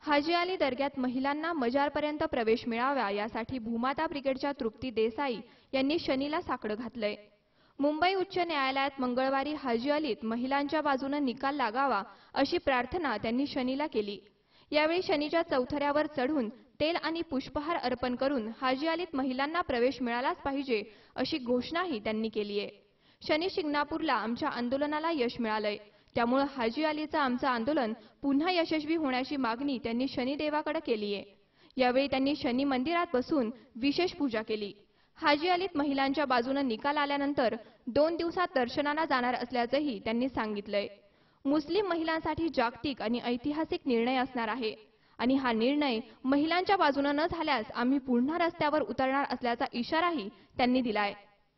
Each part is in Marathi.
हाजी अली दर्ग्यात महिलांना मजारपर्यंत प्रवेश मिळावा यासाठी भूमाता ब्रिगेडच्या तृप्ती देसाई यांनी शनीला साकडं घातलंय। मुंबई उच्च न्यायालयात मंगळवारी हाजी अलीत महिलांच्या बाजूने निकाल लागावा अशी प्रार्थना त्यांनी शनीला केली। यावेळी शनीच्या चौथऱ्यावर चढून तेल आणि पुष्पहार अर्पण करून हाजी अलीत महिलांना प्रवेश मिळालाच पाहिजे अशी घोषणाही त्यांनी केली आहे। शनी शिंगणापूरला आमच्या आंदोलनाला यश मिळालंय, त्यामुळे हाजी अलीचं आमचं आंदोलन पुन्हा यशस्वी होण्याची मागणी त्यांनी शनिदेवाकडे केली आहे। यावेळी त्यांनी शनी मंदिरात बसून विशेष पूजा केली। हाजी अलीत महिलांच्या बाजूने निकाल आल्यानंतर 2 दिवसात दर्शनाला जाणार असल्याचंही त्यांनी सांगितलंय। मुस्लिम महिलांसाठी जागतिक आणि ऐतिहासिक निर्णय असणार आहे आणि हा निर्णय महिलांच्या बाजूने न झाल्यास आम्ही पुन्हा रस्त्यावर उतरणार असल्याचा इशाराही त्यांनी दिलाय।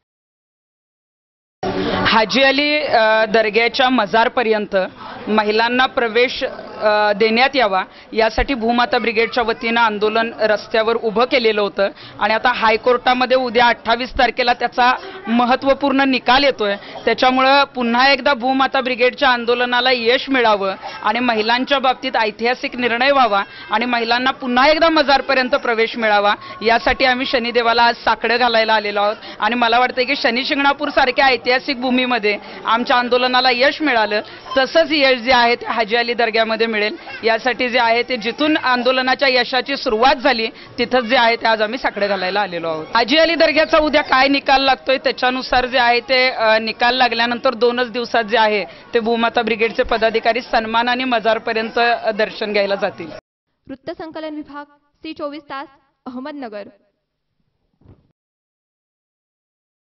हाजी अली दर्ग्याच्या मजारपर्यंत महिलांना प्रवेश देण्यात यावा यासाठी भूमाता ब्रिगेडच्या वतीने आंदोलन रस्त्यावर उभं केलेलं होतं आणि आता हायकोर्टामध्ये उद्या 28 तारखेला त्याचा महत्त्वपूर्ण निकाल येतोय। त्याच्यामुळे पुन्हा एकदा भूमाता ब्रिगेडच्या आंदोलनाला यश मिळावं आणि महिलांच्या बाबतीत ऐतिहासिक निर्णय व्हावा आणि महिलांना पुन्हा एकदा मजारपर्यंत प्रवेश मिळावा यासाठी आम्ही शनिदेवाला आज साकडं घालायला आलेलो आहोत आणि मला वाटतं की शनी शिंगणापूर सारख्या ऐतिहासिक भूमीमध्ये आमच्या आंदोलनाला यश मिळालं तसंच यश जे आहे ते हाजी अली दर्ग्यामध्ये मिळेल। यासाठी जे आहे ते जिथून आंदोलनाच्या यशाची सुरुवात झाली तिथंच जे आहे ते आज आम्ही साकडे घालायला आलेलो आहोत। हाजी अली दर्ग्याचा उद्या काय निकाल लागतोय त्याच्यानुसार जे आहे ते निकाल लागल्यानंतर 2च दिवसात जे आहे ते भूमाता ब्रिगेडचे पदाधिकारी सन्मानाने मजारपर्यंत दर्शन घ्यायला जातील। वृत्तसंकलन विभाग, C24 तास, अहमदनगर।